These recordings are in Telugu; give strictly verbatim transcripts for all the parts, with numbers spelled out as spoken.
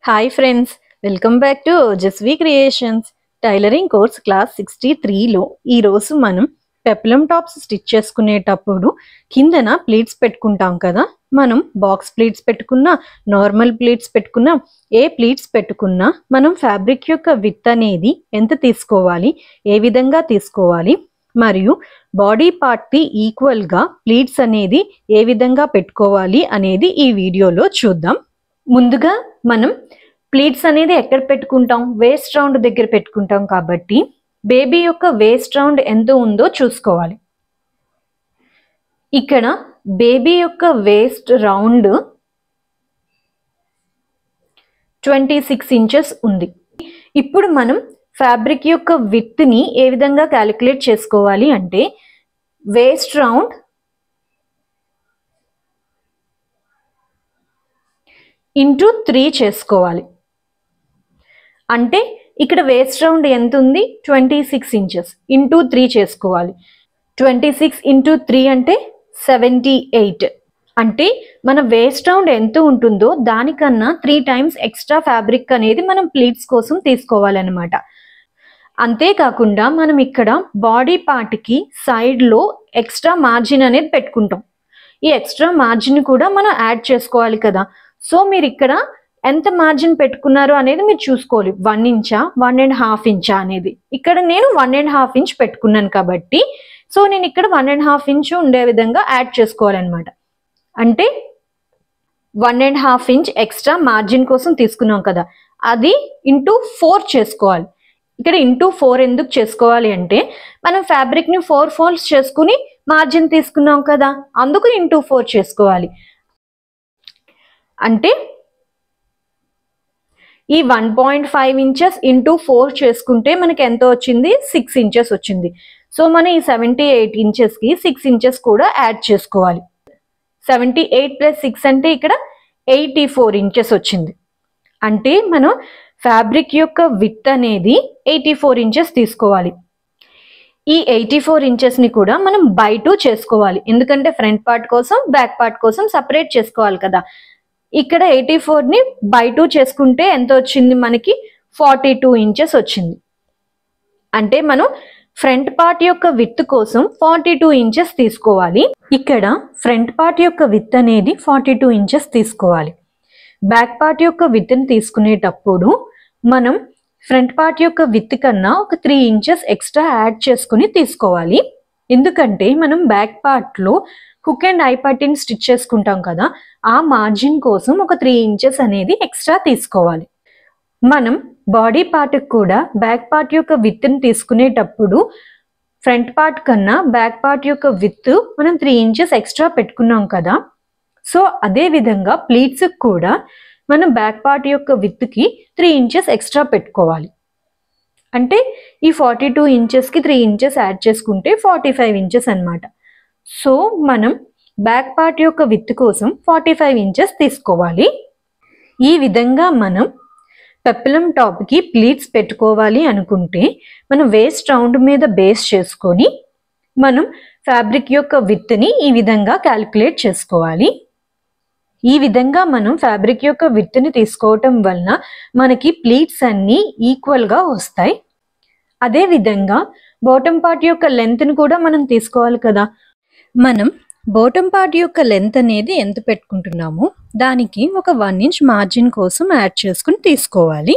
Hi friends, welcome back to Ojasvi Creations. Tailoring course class sixty త్రీలో ఈరోజు మనం పెప్లమ్ టాప్స్ స్టిచ్ చేసుకునేటప్పుడు కిందన ప్లీట్స్ పెట్టుకుంటాం కదా. మనం బాక్స్ ప్లీట్స్ పెట్టుకున్నా, నార్మల్ ప్లీట్స్ పెట్టుకున్నా, ఏ ప్లీట్స్ పెట్టుకున్నా మనం ఫ్యాబ్రిక్ యొక్క విడ్త్ అనేది ఎంత తీసుకోవాలి, ఏ విధంగా తీసుకోవాలి, మరియు బాడీ పార్ట్కి ఈక్వల్గా ప్లీట్స్ అనేది ఏ విధంగా పెట్టుకోవాలి అనేది ఈ వీడియోలో చూద్దాం. ముందుగా మనం ప్లీట్స్ అనేది ఎక్కడ పెట్టుకుంటాం, వేస్ట్ రౌండ్ దగ్గర పెట్టుకుంటాం కాబట్టి బేబీ యొక్క వేస్ట్ రౌండ్ ఎంత ఉందో చూసుకోవాలి. ఇక్కడ బేబీ యొక్క waist round twenty six inches ఉంది. ఇప్పుడు మనం ఫ్యాబ్రిక్ యొక్క విడ్త్ ని ఏ విధంగా క్యాలిక్యులేట్ చేసుకోవాలి అంటే వేస్ట్ రౌండ్ ఇంటూ త్రీ చేసుకోవాలి. అంటే ఇక్కడ వేస్ట్ రౌండ్ ఎంత ఉంది, twenty six inches into three చేసుకోవాలి. ట్వంటీ సిక్స్ ఇంటూ త్రీ అంటే సెవెంటీ ఎయిట్. అంటే మన వేస్ట్ రౌండ్ ఎంత ఉంటుందో దానికన్నా త్రీ టైమ్స్ ఎక్స్ట్రా ఫ్యాబ్రిక్ అనేది మనం ప్లీట్స్ కోసం తీసుకోవాలన్నమాట. అంతేకాకుండా మనం ఇక్కడ బాడీ పార్ట్కి సైడ్లో ఎక్స్ట్రా మార్జిన్ అనేది పెట్టుకుంటాం. ఈ ఎక్స్ట్రా మార్జిన్ కూడా మనం యాడ్ చేసుకోవాలి కదా. సో మీరు ఇక్కడ ఎంత మార్జిన్ పెట్టుకున్నారు అనేది మీరు చూసుకోవాలి. వన్ ఇంచా వన్ అండ్ హాఫ్ ఇంచా అనేది. ఇక్కడ నేను వన్ అండ్ హాఫ్ ఇంచ్ పెట్టుకున్నాను కాబట్టి సో నేను ఇక్కడ వన్ అండ్ హాఫ్ ఇంచ్ ఉండే విధంగా యాడ్ చేసుకోవాలన్నమాట. అంటే one and half inch extra margin కోసం తీసుకున్నాం కదా, అది ఇంటూ ఫోర్ చేసుకోవాలి. ఇక్కడ ఇంటూ ఫోర్ ఎందుకు చేసుకోవాలి అంటే మనం ఫ్యాబ్రిక్ని ఫోర్ ఫోల్డ్స్ చేసుకుని మార్జిన్ తీసుకున్నాం కదా, అందుకు ఇంటూ ఫోర్ చేసుకోవాలి. అంటే ఈ one point five inches into four చేసుకుంటే మనకి ఎంత వచ్చింది, సిక్స్ ఇంచెస్ వచ్చింది. సో మనం ఈ సెవెంటీ ఎయిట్ ఇంచెస్కి సిక్స్ ఇంచెస్ కూడా యాడ్ చేసుకోవాలి. సెవెంటీ ఎయిట్ ప్లస్ సిక్స్ అంటే ఇక్కడ ఎయిటీ ఫోర్ ఇంచెస్ వచ్చింది. అంటే మనం ఫ్యాబ్రిక్ యొక్క విడ్త్ అనేది ఎయిటీ ఫోర్ ఇంచెస్ తీసుకోవాలి. ఈ ఎయిటీ ఫోర్ ఇంచెస్ని కూడా మనం బై టూ చేసుకోవాలి. ఎందుకంటే ఫ్రంట్ పార్ట్ కోసం బ్యాక్ పార్ట్ కోసం సపరేట్ చేసుకోవాలి కదా. ఇక్కడ ఎయిటీ ఫోర్ని బై టూ చేసుకుంటే ఎంత వచ్చింది, మనకి ఫార్టీ టూ ఇంచెస్ వచ్చింది. అంటే మనం ఫ్రంట్ పార్ట్ యొక్క విడ్త్ కోసం ఫార్టీ టూ ఇంచెస్ తీసుకోవాలి. ఇక్కడ ఫ్రంట్ పార్ట్ యొక్క విడ్త్ అనేది ఫార్టీ టూ ఇంచెస్ తీసుకోవాలి. బ్యాక్ పార్ట్ యొక్క విడ్త్ని తీసుకునేటప్పుడు మనం ఫ్రంట్ పార్ట్ యొక్క విడ్త్ కన్నా ఒక త్రీ ఇంచెస్ ఎక్స్ట్రా యాడ్ చేసుకుని తీసుకోవాలి. ఎందుకంటే మనం బ్యాక్ పార్ట్లో హుక్ అండ్ ఐ పట్టిని స్టిచ్ చేసుకుంటాం కదా, ఆ మార్జిన్ కోసం ఒక త్రీ ఇంచెస్ అనేది ఎక్స్ట్రా తీసుకోవాలి. మనం బాడీ పార్ట్కి కూడా బ్యాక్ పార్ట్ యొక్క విడ్త్ని తీసుకునేటప్పుడు ఫ్రంట్ పార్ట్ కన్నా బ్యాక్ పార్ట్ యొక్క విడ్త్ మనం త్రీ ఇంచెస్ ఎక్స్ట్రా పెట్టుకున్నాం కదా. సో అదే విధంగా ప్లీట్స్కి కూడా మనం బ్యాక్ పార్ట్ యొక్క విడ్త్కి త్రీ ఇంచెస్ ఎక్స్ట్రా పెట్టుకోవాలి. అంటే ఈ ఫార్టీ టూ ఇంచెస్కి త్రీ ఇంచెస్ యాడ్ చేసుకుంటే ఫార్టీ ఫైవ్ ఇంచెస్ అనమాట. సో మనం బ్యాక్ పార్ట్ యొక్క విడ్త్ కోసం ఫార్టీ ఫైవ్ ఇంచెస్ తీసుకోవాలి. ఈ విధంగా మనం పెప్లమ్ టాప్కి ప్లీట్స్ పెట్టుకోవాలి అనుకుంటే మనం వేస్ట్ రౌండ్ మీద బేస్ చేసుకొని మనం ఫ్యాబ్రిక్ యొక్క విడ్త్ని ఈ విధంగా క్యాలిక్యులేట్ చేసుకోవాలి. ఈ విధంగా మనం ఫ్యాబ్రిక్ యొక్క విడ్త్ని తీసుకోవటం వలన మనకి ప్లీట్స్ అన్నీ ఈక్వల్గా వస్తాయి. అదే విధంగా బాటమ్ పార్ట్ యొక్క లెంత్ని కూడా మనం తీసుకోవాలి కదా. మనం బాటమ్ పార్ట్ యొక్క లెంత్ అనేది ఎంత పెట్టుకుంటున్నామో దానికి ఒక వన్ ఇంచ్ మార్జిన్ కోసం యాడ్ చేసుకుని తీసుకోవాలి.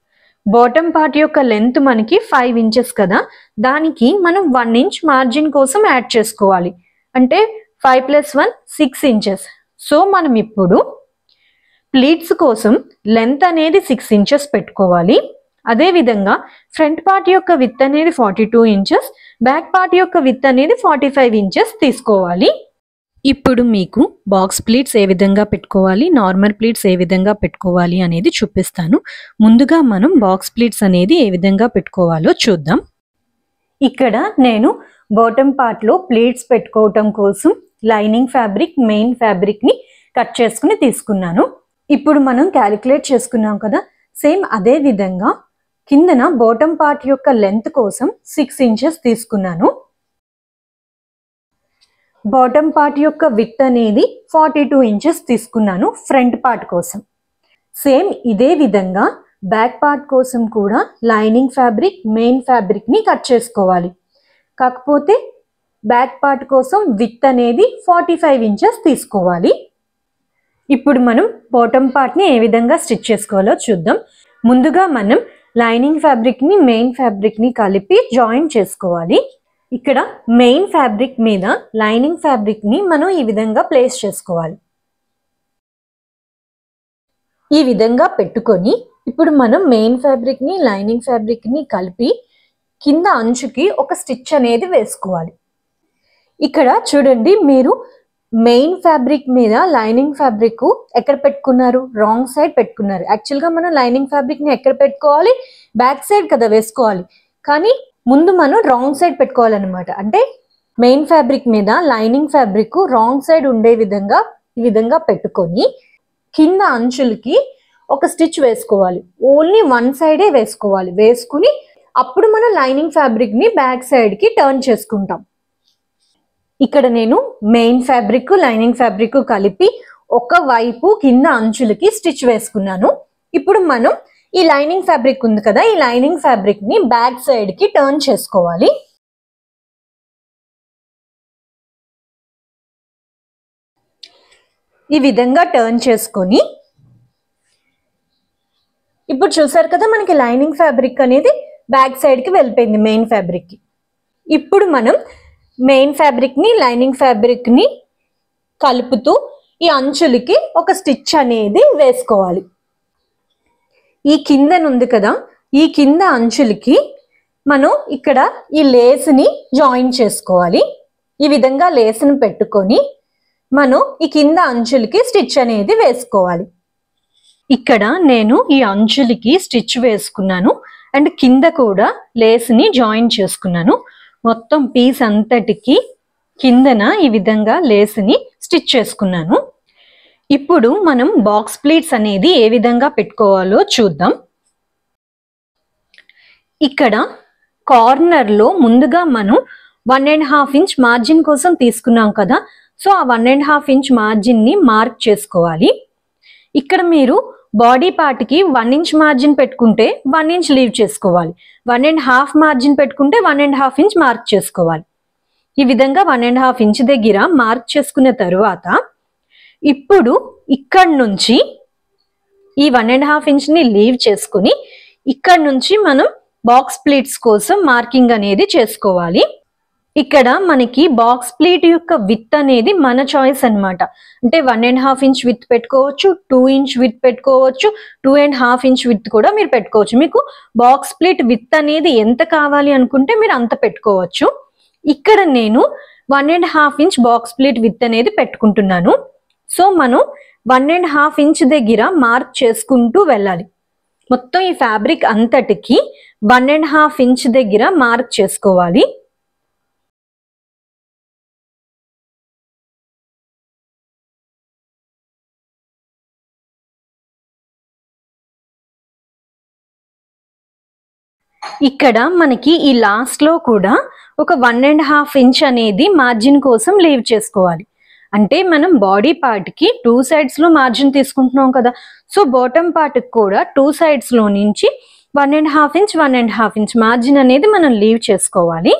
బాటమ్ పార్ట్ యొక్క లెంత్ మనకి ఫైవ్ ఇంచెస్ కదా, దానికి మనం వన్ ఇంచ్ మార్జిన్ కోసం యాడ్ చేసుకోవాలి. అంటే five plus one six inches. So మనం ఇప్పుడు ప్లీట్స్ కోసం లెంత్ అనేది సిక్స్ ఇంచెస్ పెట్టుకోవాలి. అదేవిధంగా ఫ్రంట్ పార్ట్ యొక్క విడ్త్ అనేది forty two inches, back part యొక్క విడ్త్ అనేది ఫార్టీ ఫైవ్ ఇంచెస్ తీసుకోవాలి. ఇప్పుడు మీకు బాక్స్ ప్లీట్స్ ఏ విధంగా పెట్టుకోవాలి, నార్మల్ ప్లీట్స్ ఏ విధంగా పెట్టుకోవాలి అనేది చూపిస్తాను. ముందుగా మనం బాక్స్ ప్లీట్స్ అనేది ఏ విధంగా పెట్టుకోవాలో చూద్దాం. ఇక్కడ నేను బాటమ్ పార్ట్లో ప్లీట్స్ పెట్టుకోవటం కోసం లైనింగ్ ఫ్యాబ్రిక్, మెయిన్ ఫ్యాబ్రిక్ని కట్ చేసుకుని తీసుకున్నాను. ఇప్పుడు మనం క్యాలిక్యులేట్ చేసుకున్నాం కదా, సేమ్ అదే విధంగా కిందన బాటమ్ పార్ట్ యొక్క లెంత్ కోసం సిక్స్ ఇంచెస్ తీసుకున్నాను. బాటమ్ పార్ట్ యొక్క విడ్త్ అనేది ఫార్టీ టూ ఇంచెస్ తీసుకున్నాను ఫ్రంట్ పార్ట్ కోసం. సేమ్ ఇదే విధంగా బ్యాక్ పార్ట్ కోసం కూడా లైనింగ్ ఫ్యాబ్రిక్ మెయిన్ ఫ్యాబ్రిక్ని కట్ చేసుకోవాలి. కాకపోతే బ్యాక్ పార్ట్ కోసం విడ్త్ అనేది ఫార్టీ ఫైవ్ ఇంచెస్ తీసుకోవాలి. ఇప్పుడు మనం బాటమ్ పార్ట్ని ఏ విధంగా స్టిచ్ చేసుకోవాలో చూద్దాం. ముందుగా మనం లైనింగ్ ఫ్యాబ్రిక్ని మెయిన్ ఫ్యాబ్రిక్ని కలిపి జాయిన్ చేసుకోవాలి. ఇక్కడ మెయిన్ ఫ్యాబ్రిక్ మీద లైనింగ్ ఫ్యాబ్రిక్ని మనం ఈ విధంగా ప్లేస్ చేసుకోవాలి. ఈ విధంగా పెట్టుకొని ఇప్పుడు మనం మెయిన్ ఫ్యాబ్రిక్ని లైనింగ్ ఫ్యాబ్రిక్ని కలిపి కింద అంచుకి ఒక స్టిచ్ అనేది వేసుకోవాలి. ఇక్కడ చూడండి, మీరు మెయిన్ ఫ్యాబ్రిక్ మీద లైనింగ్ ఫ్యాబ్రిక్ ఎక్కడ పెట్టుకున్నారు? రాంగ్ సైడ్ పెట్టుకున్నారు. యాక్చువల్గా మనం లైనింగ్ ఫ్యాబ్రిక్ని ఎక్కడ పెట్టుకోవాలి? బ్యాక్ సైడ్ కదా వేసుకోవాలి, కానీ ముందు మనం రాంగ్ సైడ్ పెట్టుకోవాలన్నమాట. అంటే మెయిన్ ఫ్యాబ్రిక్ మీద లైనింగ్ ఫ్యాబ్రిక్ రాంగ్ సైడ్ ఉండే విధంగా ఈ విధంగా పెట్టుకొని కింద అంచులకి ఒక స్టిచ్ వేసుకోవాలి. ఓన్లీ వన్ సైడే వేసుకోవాలి. వేసుకుని అప్పుడు మనం లైనింగ్ ఫ్యాబ్రిక్ని బ్యాక్ సైడ్కి టర్న్ చేసుకుంటాం. ఇక్కడ నేను మెయిన్ ఫ్యాబ్రిక్ లైనింగ్ ఫ్యాబ్రిక్ కలిపి ఒక వైపు కింద అంచులకి స్టిచ్ వేసుకున్నాను. ఇప్పుడు మనం ఈ లైనింగ్ ఫ్యాబ్రిక్ ఉంది కదా, ఈ లైనింగ్ ఫ్యాబ్రిక్ని బ్యాక్ సైడ్కి టర్న్ చేసుకోవాలి. ఈ విధంగా టర్న్ చేసుకొని ఇప్పుడు చూసారు కదా, మనకి లైనింగ్ ఫ్యాబ్రిక్ అనేది బ్యాక్ సైడ్కి వెళ్ళిపోయింది మెయిన్ ఫ్యాబ్రిక్కి. ఇప్పుడు మనం మెయిన్ ఫ్యాబ్రిక్ని లైనింగ్ ఫ్యాబ్రిక్ని కలుపుతూ ఈ అంచులకి ఒక స్టిచ్ అనేది వేసుకోవాలి. ఈ కింద ఉంది కదా, ఈ కింద అంచులకి మనం ఇక్కడ ఈ లేస్ని జాయిన్ చేసుకోవాలి. ఈ విధంగా లేస్ని పెట్టుకొని మనం ఈ కింద అంచులకి స్టిచ్ అనేది వేసుకోవాలి. ఇక్కడ నేను ఈ అంచులకి స్టిచ్ వేసుకున్నాను అండ్ కింద కూడా లేస్ని జాయిన్ చేసుకున్నాను. మొత్తం పీస్ అంతటికి కిందన ఈ విధంగా లేస్ని స్టిచ్ చేసుకున్నాను. ఇప్పుడు మనం బాక్స్ ప్లీట్స్ అనేది ఏ విధంగా పెట్టుకోవాలో చూద్దాం. ఇక్కడ కార్నర్లో ముందుగా మనం one and half inch margin కోసం తీసుకున్నాం కదా, సో ఆ వన్ అండ్ హాఫ్ ఇంచ్ మార్జిన్ని మార్క్ చేసుకోవాలి. ఇక్కడ మీరు బాడీ పార్ట్కి వన్ ఇంచ్ మార్జిన్ పెట్టుకుంటే వన్ ఇంచ్ లీవ్ చేసుకోవాలి. వన్ అండ్ హాఫ్ మార్జిన్ పెట్టుకుంటే one and half inch mark చేసుకోవాలి. ఈ విధంగా వన్ అండ్ హాఫ్ ఇంచ్ దగ్గర మార్క్ చేసుకున్న తరువాత ఇప్పుడు ఇక్కడ నుంచి ఈ వన్ అండ్ హాఫ్ ఇంచ్ని లీవ్ చేసుకుని ఇక్కడ నుంచి మనం బాక్స్ ప్లీట్స్ కోసం మార్కింగ్ అనేది చేసుకోవాలి. ఇక్కడ మనకి బాక్స్ ప్లీట్ యొక్క విత్ అనేది మన చాయిస్ అనమాట. అంటే one and half inch width పెట్టుకోవచ్చు, టూ ఇంచ్ విత్ పెట్టుకోవచ్చు, two and half inch width కూడా మీరు పెట్టుకోవచ్చు. మీకు బాక్స్ ప్లీట్ విత్ అనేది ఎంత కావాలి అనుకుంటే మీరు అంత పెట్టుకోవచ్చు. ఇక్కడ నేను one and half inch box pleat width అనేది పెట్టుకుంటున్నాను. సో మనం వన్ అండ్ హాఫ్ ఇంచ్ దగ్గర మార్క్ చేసుకుంటూ వెళ్ళాలి. మొత్తం ఈ ఫ్యాబ్రిక్ అంతటికి వన్ అండ్ హాఫ్ ఇంచ్ దగ్గర మార్క్ చేసుకోవాలి. ఇక్కడ మనకి ఈ లాస్ట్ లో కూడా ఒక వన్ అండ్ హాఫ్ ఇంచ్ అనేది మార్జిన్ కోసం లీవ్ చేసుకోవాలి. అంటే మనం బాడీ పార్ట్ కి టూ సైడ్స్ లో మార్జిన్ తీసుకుంటున్నాం కదా, సో బాటమ్ పార్ట్ కూడా టూ సైడ్స్ లో నుంచి one and half inch one and half inch margin అనేది మనం లీవ్ చేసుకోవాలి.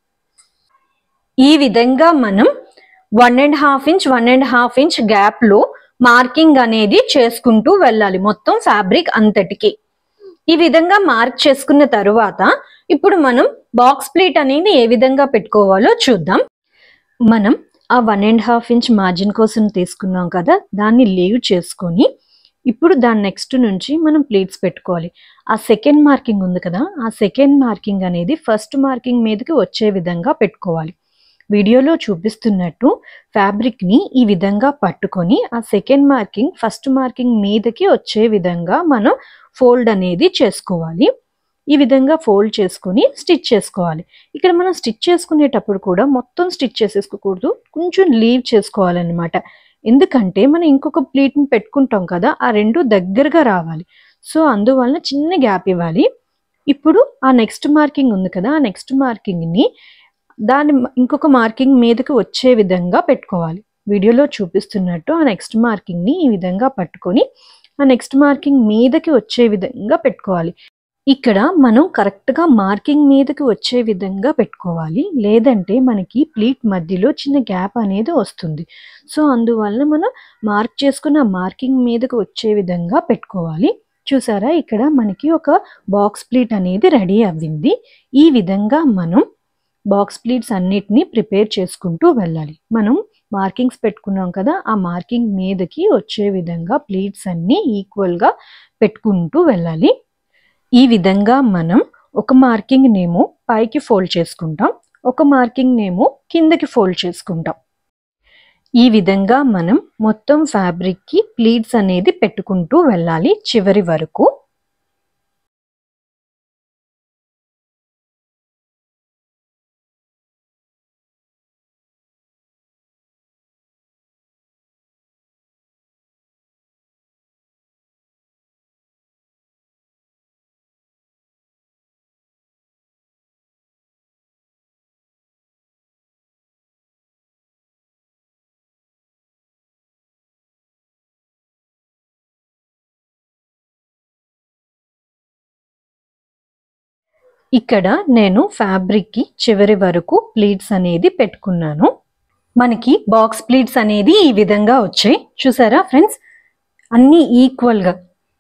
ఈ విధంగా మనం one and half inch one and half inch gap లో మార్కింగ్ అనేది చేసుకుంటూ వెళ్ళాలి మొత్తం ఫ్యాబ్రిక్ అంతటికి. ఈ విధంగా మార్క్ చేసుకున్న తరువాత ఇప్పుడు మనం బాక్స్ ప్లీట్ అనేది ఏ విధంగా పెట్టుకోవాలో చూద్దాం. మనం ఆ one and half inch margin కోసం తీసుకున్నాం కదా, దాన్ని లీవ్ చేసుకొని ఇప్పుడు దాని నెక్స్ట్ నుంచి మనం ప్లీట్స్ పెట్టుకోవాలి. ఆ సెకండ్ మార్కింగ్ ఉంది కదా, ఆ సెకండ్ మార్కింగ్ అనేది ఫస్ట్ మార్కింగ్ మీదకి వచ్చే విధంగా పెట్టుకోవాలి. వీడియోలో చూపిస్తున్నట్టు ఫ్యాబ్రిక్ని ఈ విధంగా పట్టుకొని ఆ సెకండ్ మార్కింగ్ ఫస్ట్ మార్కింగ్ మీదకి వచ్చే విధంగా మనం ఫోల్డ్ అనేది చేసుకోవాలి. ఈ విధంగా ఫోల్డ్ చేసుకొని స్టిచ్ చేసుకోవాలి. ఇక్కడ మనం స్టిచ్ చేసుకునేటప్పుడు కూడా మొత్తం స్టిచ్ చేసేసుకోకూడదు, కొంచెం లీవ్ చేసుకోవాలన్నమాట. ఎందుకంటే మనం ఇంకొక ప్లీట్ని పెట్టుకుంటాం కదా, ఆ రెండు దగ్గరగా రావాలి. సో అందువలన చిన్న గ్యాప్ ఇవ్వాలి. ఇప్పుడు ఆ నెక్స్ట్ మార్కింగ్ ఉంది కదా, ఆ నెక్స్ట్ మార్కింగ్ని దాని ఇంకొక మార్కింగ్ మీదకి వచ్చే విధంగా పెట్టుకోవాలి. వీడియోలో చూపిస్తున్నట్టు ఆ నెక్స్ట్ మార్కింగ్ని ఈ విధంగా పట్టుకొని ఆ నెక్స్ట్ మార్కింగ్ మీదకి వచ్చే విధంగా పెట్టుకోవాలి. ఇక్కడ మనం కరెక్ట్గా మార్కింగ్ మీదకి వచ్చే విధంగా పెట్టుకోవాలి, లేదంటే మనకి ప్లీట్ మధ్యలో చిన్న గ్యాప్ అనేది వస్తుంది. సో అందువల్ల మనం మార్క్ చేసుకున్న మార్కింగ్ మీదకి వచ్చే విధంగా పెట్టుకోవాలి. చూసారా, ఇక్కడ మనకి ఒక బాక్స్ ప్లీట్ అనేది రెడీ అవ్వింది. ఈ విధంగా మనం బాక్స్ ప్లీట్స్ అన్నిటినీ ప్రిపేర్ చేసుకుంటూ వెళ్ళాలి. మనం మార్కింగ్స్ పెట్టుకున్నాం కదా, ఆ మార్కింగ్ మీదకి వచ్చే విధంగా ప్లీట్స్ అన్ని ఈక్వల్గా పెట్టుకుంటూ వెళ్ళాలి. ఈ విధంగా మనం ఒక మార్కింగ్ నేమో పైకి ఫోల్డ్ చేసుకుంటాం, ఒక మార్కింగ్ నేమో కిందకి ఫోల్డ్ చేసుకుంటాం. ఈ విధంగా మనం మొత్తం ఫ్యాబ్రిక్కి ప్లీట్స్ అనేది పెట్టుకుంటూ వెళ్ళాలి చివరి వరకు. ఇక్కడ నేను ఫ్యాబ్రిక్కి చివరి వరకు ప్లీట్స్ అనేది పెట్టుకున్నాను. మనకి బాక్స్ ప్లీట్స్ అనేది ఈ విధంగా వచ్చాయి. చూసారా ఫ్రెండ్స్, అన్ని ఈక్వల్గా.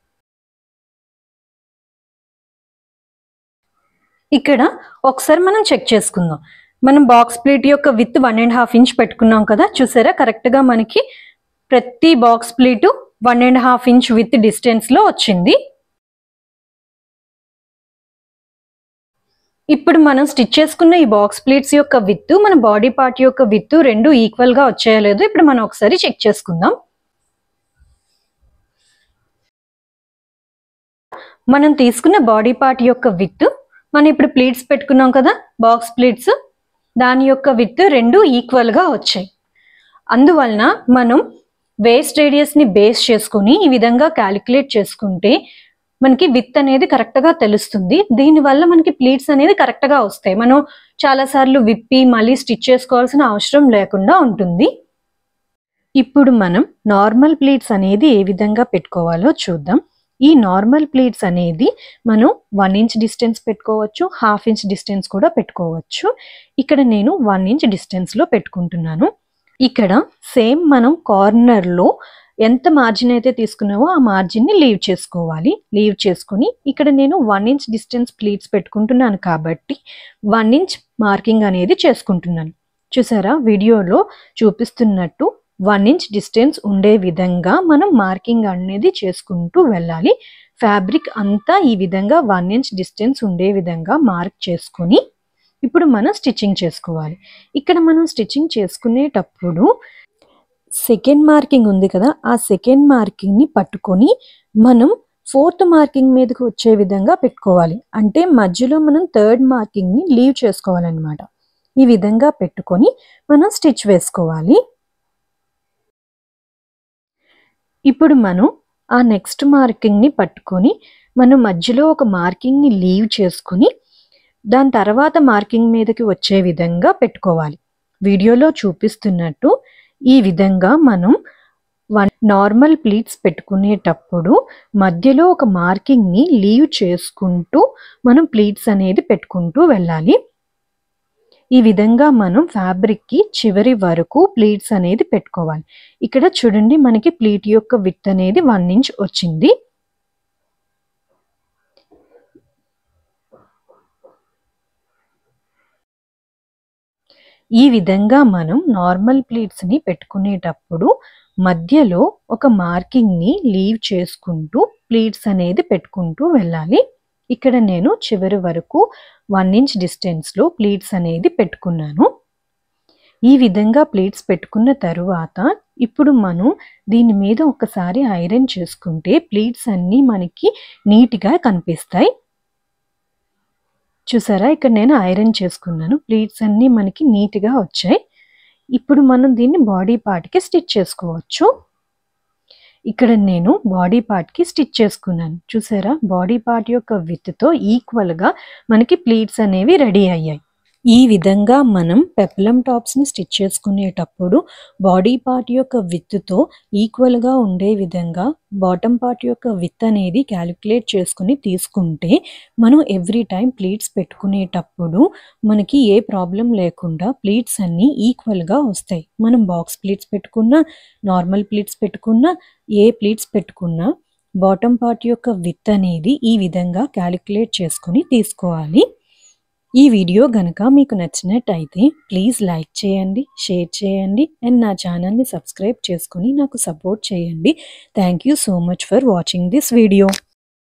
ఇక్కడ ఒకసారి మనం చెక్ చేసుకుందాం. మనం బాక్స్ ప్లీట్ యొక్క width one and half inch పెట్టుకున్నాం కదా, చూసారా కరెక్ట్గా మనకి ప్రతి box pleat one and half inch width డిస్టెన్స్లో వచ్చింది. ఇప్పుడు మనం స్టిచ్ చేసుకున్న ఈ బాక్స్ ప్లీట్స్ యొక్క విత్తు మన బాడీ పార్ట్ యొక్క విత్తు రెండు ఈక్వల్ గా వచ్చాయో లేదో ఇప్పుడు మనం ఒకసారి చెక్ చేసుకుందాం. మనం తీసుకున్న బాడీ పార్ట్ యొక్క విత్తు, మనం ఇప్పుడు ప్లీట్స్ పెట్టుకున్నాం కదా బాక్స్ ప్లీట్స్, దాని యొక్క విత్తు రెండు ఈక్వల్ గా వచ్చాయి. అందువలన మనం వేస్ట్ రేడియస్ ని బేస్ చేసుకుని ఈ విధంగా క్యాలిక్యులేట్ చేసుకుంటే మనకి విత్ అనేది కరెక్ట్ గా తెలుస్తుంది. దీనివల్ల మనకి ప్లీట్స్ అనేది కరెక్ట్ గా వస్తాయి. మనం చాలా సార్లు విప్పి మళ్ళీ స్టిచ్ చేసుకోవాల్సిన అవసరం లేకుండా ఉంటుంది. ఇప్పుడు మనం నార్మల్ ప్లీట్స్ అనేది ఏ విధంగా పెట్టుకోవాలో చూద్దాం. ఈ నార్మల్ ప్లీట్స్ అనేది మనం వన్ ఇంచ్ డిస్టెన్స్ పెట్టుకోవచ్చు, హాఫ్ ఇంచ్ డిస్టెన్స్ కూడా పెట్టుకోవచ్చు. ఇక్కడ నేను వన్ ఇంచ్ డిస్టెన్స్ లో పెట్టుకుంటున్నాను. ఇక్కడ సేమ్ మనం కార్నర్ లో ఎంత మార్జిన్ అయితే తీసుకున్నావో ఆ మార్జిన్ ని లీవ్ చేసుకోవాలి. లీవ్ చేసుకుని ఇక్కడ నేను వన్ ఇంచ్ డిస్టెన్స్ ప్లీట్స్ పెట్టుకుంటున్నాను కాబట్టి వన్ ఇంచ్ మార్కింగ్ అనేది చేసుకుంటున్నాను. చూసారా, వీడియోలో చూపిస్తున్నట్టు వన్ ఇంచ్ డిస్టెన్స్ ఉండే విధంగా మనం మార్కింగ్ అనేది చేసుకుంటూ వెళ్ళాలి. ఫ్యాబ్రిక్ అంతా ఈ విధంగా వన్ ఇంచ్ డిస్టెన్స్ ఉండే విధంగా మార్క్ చేసుకుని ఇప్పుడు మనం స్టిచ్చింగ్ చేసుకోవాలి. ఇక్కడ మనం స్టిచ్చింగ్ చేసుకునేటప్పుడు సెకండ్ మార్కింగ్ ఉంది కదా, ఆ సెకండ్ మార్కింగ్ ని పట్టుకొని మనం ఫోర్త్ మార్కింగ్ మీదకి వచ్చే విధంగా పెట్టుకోవాలి. అంటే మధ్యలో మనం థర్డ్ మార్కింగ్ ని లీవ్ చేసుకోవాలన్నమాట. ఈ విధంగా పెట్టుకొని మనం స్టిచ్ వేసుకోవాలి. ఇప్పుడు మనం ఆ నెక్స్ట్ మార్కింగ్ ని పట్టుకొని మనం మధ్యలో ఒక మార్కింగ్ ని లీవ్ చేసుకుని దాని తర్వాత మార్కింగ్ మీదకి వచ్చే విధంగా పెట్టుకోవాలి. వీడియోలో చూపిస్తున్నట్టు ఈ విధంగా మనం వన్ నార్మల్ ప్లీట్స్ పెట్టుకునేటప్పుడు మధ్యలో ఒక మార్కింగ్ ని లీవ్ చేసుకుంటూ మనం ప్లీట్స్ అనేది పెట్టుకుంటూ వెళ్ళాలి. ఈ విధంగా మనం ఫ్యాబ్రిక్ కి చివరి వరకు ప్లీట్స్ అనేది పెట్టుకోవాలి. ఇక్కడ చూడండి, మనకి ప్లీట్ యొక్క విడ్త్ అనేది వన్ ఇంచ్ వచ్చింది. ఈ విధంగా మనం నార్మల్ ప్లీట్స్ ని పెట్టుకునేటప్పుడు మధ్యలో ఒక మార్కింగ్ ని లీవ్ చేసుకుంటూ ప్లీట్స్ అనేది పెట్టుకుంటూ వెళ్ళాలి. ఇక్కడ నేను చివరి వరకు వన్ ఇంచ్ డిస్టెన్స్ లో ప్లీట్స్ అనేది పెట్టుకున్నాను. ఈ విధంగా ప్లీట్స్ పెట్టుకున్న తరువాత ఇప్పుడు మనం దీని మీద ఒకసారి ఐరన్ చేసుకుంటే ప్లీట్స్ అన్ని మనకి నీట్ గా కనిపిస్తాయి. చూసారా, ఇక్కడ నేను ఐరన్ చేసుకున్నాను, ప్లీట్స్ అన్ని మనకి నీట్ గా వచ్చాయి. ఇప్పుడు మనం దీన్ని బాడీ పార్ట్ కి స్టిచ్ చేసుకోవచ్చు. ఇక్కడ నేను బాడీ పార్ట్ కి స్టిచ్ చేసుకున్నాను. చూసారా, బాడీ పార్ట్ యొక్క విత్ తో ఈక్వల్ గా మనకి ప్లీట్స్ అనేవి రెడీ అయ్యాయి. ఈ విధంగా మనం పెప్లం టాప్స్ని స్టిచ్ చేసుకునేటప్పుడు బాడీ పార్ట్ యొక్క విత్తుతో ఈక్వల్గా ఉండే విధంగా బాటమ్ పార్ట్ యొక్క విత్ అనేది క్యాలిక్యులేట్ చేసుకుని తీసుకుంటే మనం ఎవ్రీ టైం ప్లీట్స్ పెట్టుకునేటప్పుడు మనకి ఏ ప్రాబ్లం లేకుండా ప్లీట్స్ అన్నీ ఈక్వల్గా వస్తాయి. మనం బాక్స్ ప్లీట్స్ పెట్టుకున్నా, నార్మల్ ప్లీట్స్ పెట్టుకున్నా, ఏ ప్లీట్స్ పెట్టుకున్నా బాటమ్ పార్ట్ యొక్క విత్ అనేది ఈ విధంగా క్యాలిక్యులేట్ చేసుకుని తీసుకోవాలి. ఈ వీడియో గనక మీకు నచ్చినట్టయితే ప్లీజ్ లైక్ చేయండి, షేర్ చేయండి అండ్ నా ఛానల్ని సబ్స్క్రైబ్ చేసుకుని నాకు సపోర్ట్ చేయండి. Thank you so much for watching this video.